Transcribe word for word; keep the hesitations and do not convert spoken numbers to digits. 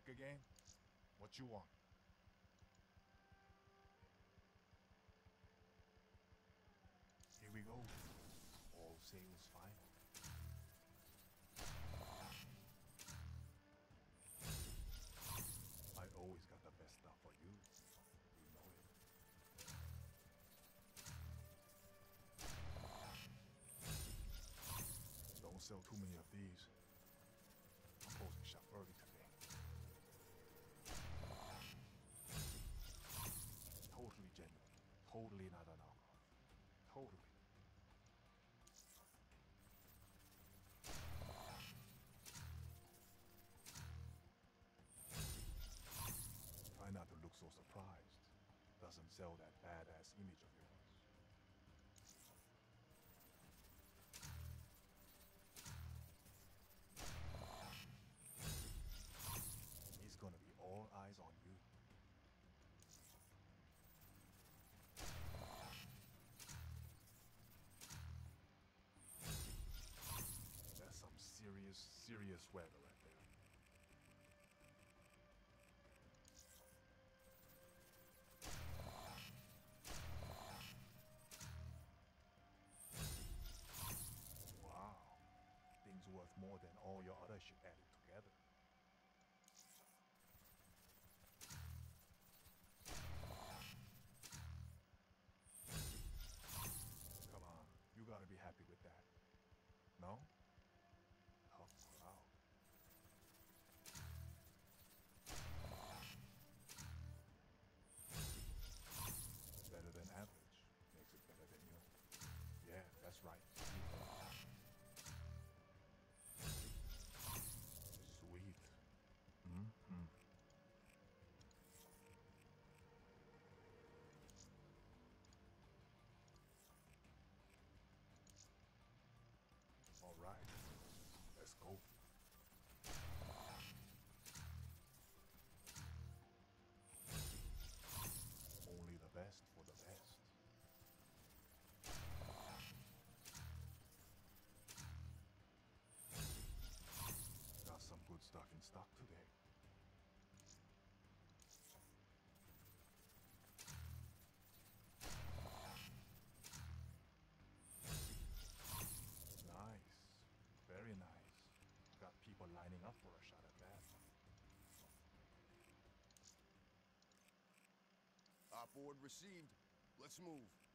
Back again? What you want? Here we go. All sails final. I always got the best stuff for you. You know it. Don't sell too many of these. I'm closing shop early today. Totally genuine. Totally not an knockoff. Totally. Try not to look so surprised. Doesn't sell that badass image of yours. It's gonna be all eyes on you. That's some serious, serious swagger right there. Wow. Things worth more than all your other shit added together. Come on, you gotta be happy with that. No? Oh, wow. Better than average. Makes it better than you. Yeah, that's right. Sweet. Mm-hmm. All right. Let's go. Only the best for the best. Got some good stuff in stock today. Nice. Very nice. Got people lining up for a shot at that. Op board received. Let's move.